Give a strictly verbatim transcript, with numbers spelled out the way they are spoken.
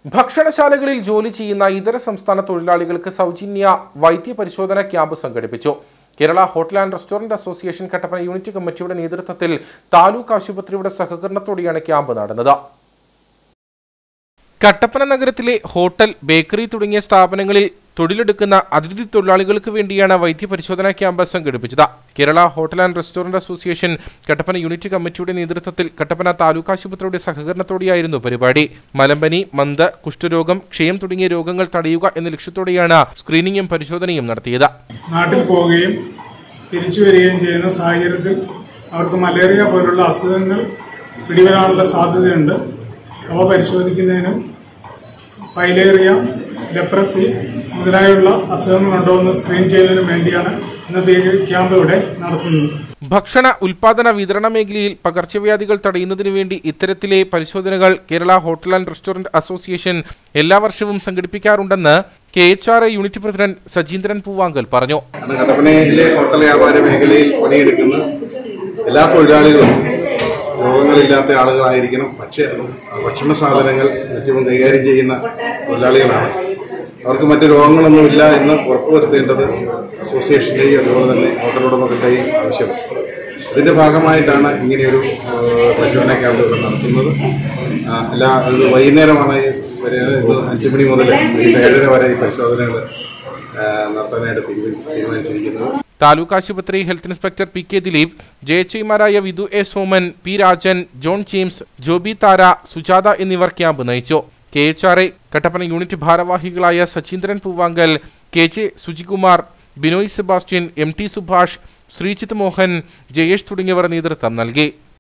ഭക്ഷണശാലകളിൽ ജോലി ചെയ്യുന്ന ഇതര സംസ്ഥാന തൊഴിലാളികൾക്ക് സൗജന്യ വൈദ്യ പരിശോധന ക്യാമ്പ് സംഘടിപ്പിച്ചു. Kerala hotel and restaurant association Kattappana unit കമ്മിറ്റിയുടെ നേതൃത്വത്തിൽ താലൂക്ക് ആശുപത്രിയുടെ സഹകരണത്തോടെയാണ് ക്യാമ്പ് നടന്നത്. കട്ടപ്പന നഗരത്തിലെ ഹോട്ടൽ, ബേക്കറി തുടങ്ങിയ സ്ഥാപനങ്ങളിൽ തൊഴിലെടുക്കുന്ന അതിഥി തൊഴിലാളികൾക്ക് വേണ്ടിയാണ് വൈദ്യ പരിശോധനാ ക്യാമ്പ് സംഘടിപ്പിച്ചത്. Kerala hotel and restaurant association Kattappana unit കമ്മിറ്റിയുടെ നേതൃത്വത്തിൽ കട്ടപ്പന താലൂക്ക് ആശുപത്രിയുടെ സഹകരണത്തോടെയായിരുന്നു പരിപാടി. മലമ്പനി, മന്ത്, കുഷ്ഠരോഗം, ക്ഷയം തുടങ്ങിയ രോഗങ്ങൾ തടയുക എന്ന ലക്ഷ്യത്തോടെയാണ് സ്ക്രീനിങ്ങും പരിശോധനയും നടത്തിയത്. നാട്ടിൽ പോവുകയും തിരിച്ചു വരികയും ചെയ്യുന്ന സാഹചര്യത്തിൽ അവർക്ക് മലേറിയ പോലുള്ള അസുഖങ്ങൾ പിടിവരാനുള്ള സാധ്യതയുണ്ട്. അവ പരിശോധിക്കുന്നതിനും ഫൈലേറിയ, ലെപ്രസി മുതലായുള്ള അസുഖങ്ങളുണ്ടോ എന്ന് സ്ക്രീൻ ചെയ്യുന്നതിനും വേണ്ടിയാണ് ഇന്നത്തെ ക്യാമ്പ് ഇവിടെ നടത്തുന്നത്. ഭക്ഷണ ഉൽപാദന വിതരണ മേഖലയിൽ പകർച്ചവ്യാധികൾ തടയുന്നതിനു വേണ്ടി ഇത്തരത്തിലെ പരിശോധനകൾ Kerala hotel and restaurant association എല്ലാ വർഷവും സംഘടിപ്പിക്കാറുണ്ടെന്ന് K H R A unit president Sajeendran Poovankal പറഞ്ഞു. കട്ടപ്പനയിലെ ഹോട്ടൽ വ്യാപാര മേഖലയിൽ പണിയെടുക്കുന്ന എല്ലാ തൊഴിലാളികളും രോഗങ്ങളില്ലാത്ത ആളുകളായിരിക്കണം. പക്ഷേ ഭക്ഷണ സാധനങ്ങൾ ഏറ്റവും കൈകാര്യം ചെയ്യുന്ന തൊഴിലാളികളാണ്. അവർക്ക് മറ്റു രോഗങ്ങളൊന്നുമില്ല എന്ന് ഉറപ്പുവരുത്തേണ്ടത് അസോസിയേഷന്റെയും അതുപോലെ തന്നെ ഹോട്ടൽ ഉടമകളുടെയും ആവശ്യമാണ്. അതിന്റെ ഭാഗമായിട്ടാണ് ഇങ്ങനെയൊരു പരിശോധനാ ക്യാമ്പ് നടത്തുന്നത്. എല്ലാ ഒരു വൈകുന്നേരമാണ് അഞ്ചു മണി മുതൽ ഏഴര വരെ ഈ പരിശോധനകൾ നടത്താനായിട്ട് തീരുമാനിച്ചിരിക്കുന്നത്. താലൂക്ക് ആശുപത്രി health inspector P K Dileep, J H ഐമാരായ Vidhu A Soman, P Rajan, John James, Joby Thara, Sujatha എന്നിവർ ക്യാമ്പ് നയിച്ചു. K H R A Kattappana unit ഭാരവാഹികളായ Sajeendran Poovankal, K J Sujikumar, Binoy Sebastian, M T Subhash, Sreejith Mohan, Jayesh തുടങ്ങിയവർ നേതൃത്വം നൽകി.